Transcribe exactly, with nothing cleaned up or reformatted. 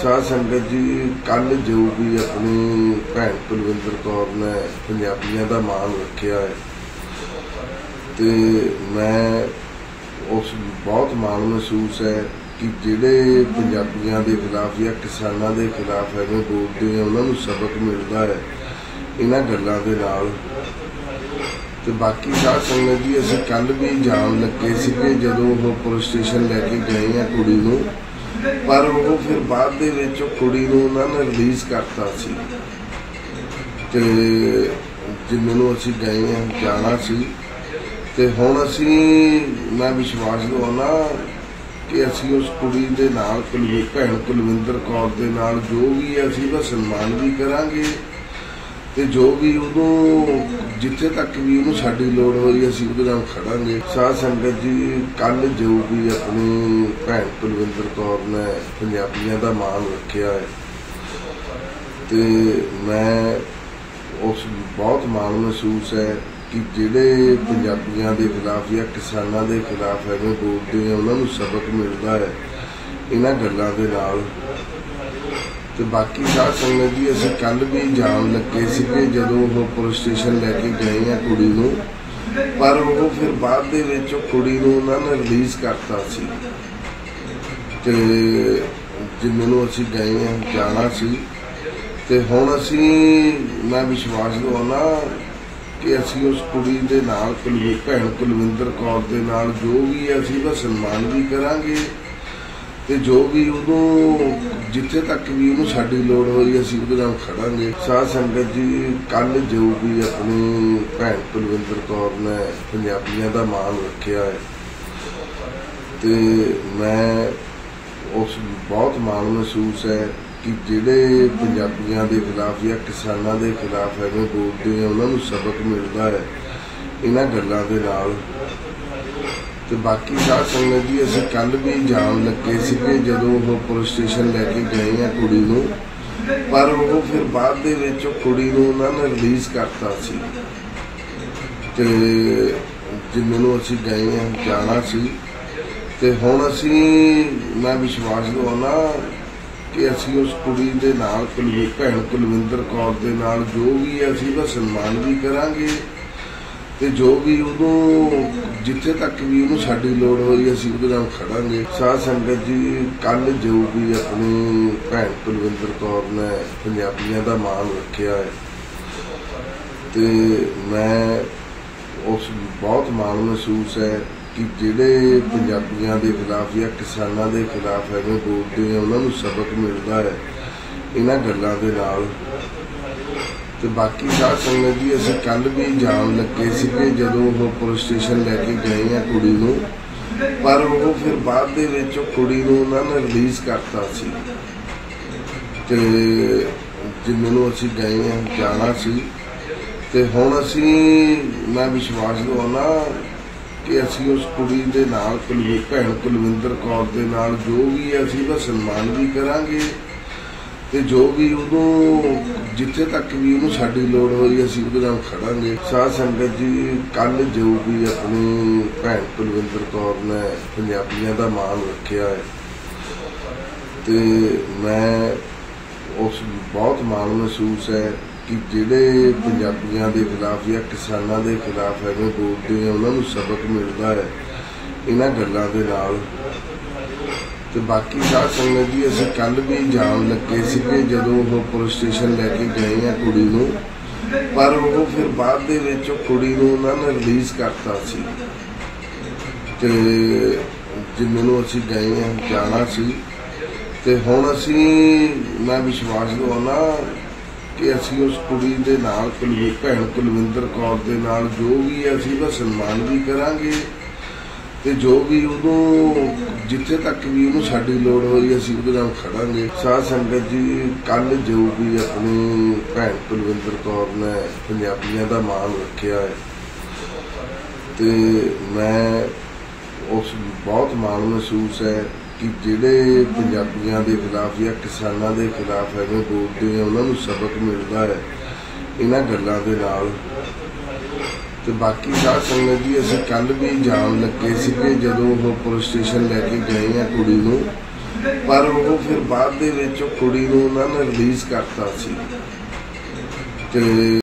साध संगत जी कल जो भी अपनी भैन कुलविंदर कौर ने पंजाबियों का मान रखा है तो मैं उस बहुत मान महसूस है कि जिहड़े पंजाबियों के खिलाफ या किसानों के खिलाफ एवें बोलते हैं उन्होंने सबक मिलता है इन्हां गल्लां दे नाल। तो बाकी साध संगत जी असीं कल भी जान लगे सीगे जदों वो पुलिस स्टेशन लैके गए हैं कुड़ी नूं, पर वो फिर बाद दे विच कुड़ी नूं उन्हां ने रिलीज़ करता सी ते जिन्हां नूं असीं गए हैं जाना सी ते हुण असीं मैं विश्वास दवाउणा कि असीं उस कुड़ी दे नाल भैन कुलविंदर कौर दे नाल जो भी है असीं उहदा सन्मान भी करांगे ते जो भी उदों जिथे तक भी उन्होंने साडी लोड़ होई असीं उहदे नाल खड़ांगे। साध संगत जी कल जो भी अपनी भैन कुलविंदर कौर ने पंजाबियों का मान रखा है तो मैं उस बहुत मान महसूस है कि जिहड़े पंजाबियों के खिलाफ या किसानों के खिलाफ एवें बोलते हैं उन्होंने सबक मिलता है इन्हां गल्लां दे नाल। तो बाकी साध संगत जी असीं कल भी जान लगे सीगे जदों वो पुलिस स्टेशन लैके गए हैं कुड़ी नूं, पर वो फिर बाद दे विच कुड़ी नूं उन्हां ने रिलीज़ करता सी ते जिन्हां नूं असीं गए हैं जाना सी ते हुण असीं मैं विश्वास दवाउणा कि असीं उस कुड़ी दे नाल भैन कुलविंदर कौर दे नाल जो भी है असीं उहदा सन्मान भी करांगे ते जो भी उदों जिथे तक भी उन्होंने साडी लोड़ होई असीं उहदे नाल खड़ांगे। साध संगत जी कल जो भी अपनी भैन कुलविंदर कौर ने पंजाबियों का मान रखा है तो मैं उस बहुत मान महसूस है कि जिहड़े पंजाबियों के खिलाफ या किसानों के खिलाफ एवें बोलते हैं उन्होंने सबक मिलता है इन्हां गल्लां दे नाल। तो बाकी साध संगत जी असीं कल भी जान लगे सीगे जदों वो पुलिस स्टेशन लैके गए हैं कुड़ी नूं, पर वो फिर बाद दे विच कुड़ी नूं उन्हां ने रिलीज़ करता सी ते जिन्हां नूं असीं गए हैं जाना सी ते हुण असीं मैं विश्वास दवाउणा कि असीं उस कुड़ी दे नाल भैन कुलविंदर कौर दे नाल जो भी है असीं उहदा सन्मान भी करांगे ते जो भी उदों जिथे तक भी उन्होंने साडी लोड़ होई असीं उहदे नाल खड़ांगे। साध संगत जी कल जो भी अपनी भैन कुलविंदर कौर ने पंजाबियों का मान रखा है तो मैं उस बहुत मान महसूस है कि जिहड़े पंजाबियों के खिलाफ या किसानों के खिलाफ एवें बोलते हैं उन्होंने सबक मिलता है इन्हां गल्लां दे नाल। तो बाकी साध संगत जी असीं कल भी जान लगे सीगे जदों वो पुलिस स्टेशन लैके गए हैं कुड़ी नूं, पर वो फिर बाद दे विच कुड़ी नूं उन्हां ने रिलीज़ करता सी ते जिन्हां नूं असीं गए हैं जाना सी ते हुण असीं मैं विश्वास दवाउणा कि असीं उस कुड़ी दे नाल भैन कुलविंदर कौर दे नाल जो भी है असीं उहदा सन्मान भी करांगे ते जो भी उदों जिथे तक भी उन्होंने साडी लोड़ होई असीं उहदे नाल खड़ांगे। साध संगत जी कल जो भी अपनी भैन कुलविंदर कौर ने पंजाबियों का मान रखा है तो मैं उस बहुत मान महसूस है कि जिहड़े पंजाबियों के खिलाफ या किसानों के खिलाफ एवें बोलते हैं उन्होंने सबक मिलता है इन्हां गल्लां दे नाल। तो बाकी साध संगत जी असीं कल भी जान लगे सीगे जदों वो पुलिस स्टेशन लैके गए हैं कुड़ी नूं, पर वो फिर बाद दे विच कुड़ी नूं उन्हां ने रिलीज़ करता सी ते जिन्हां नूं असीं गए हैं जाना सी ते हुण असीं मैं विश्वास दवाउणा कि असीं उस कुड़ी दे नाल भैन कुलविंदर कौर दे नाल जो भी है असीं उहदा सन्मान भी करांगे ते जो भी उदों जिथे तक भी उन्होंने साडी लोड़ होई असीं उहदे नाल खड़ांगे। साध संगत जी कल जो भी अपनी भैन कुलविंदर कौर ने पंजाबियों का मान रखा है तो मैं उस बहुत मान महसूस है कि जिहड़े पंजाबियों के खिलाफ या किसानों के खिलाफ एवें बोलते हैं उन्होंने सबक मिलता है इन्हां गल्लां दे नाल। तो बाकी साध संगत जी असीं कल भी जान लगे सीगे जदों वो पुलिस स्टेशन लैके गए हैं कुड़ी नूं, ਪਰ ਉਹ ਫਿਰ ਬਾਅਦ ਦੇ ਵਿੱਚ ਉਹ ਕੁੜੀ ਨੂੰ ਉਹਨਾਂ ਨੇ ਰਿਲੀਜ਼ ਕਰਤਾ ਸੀ ਤੇ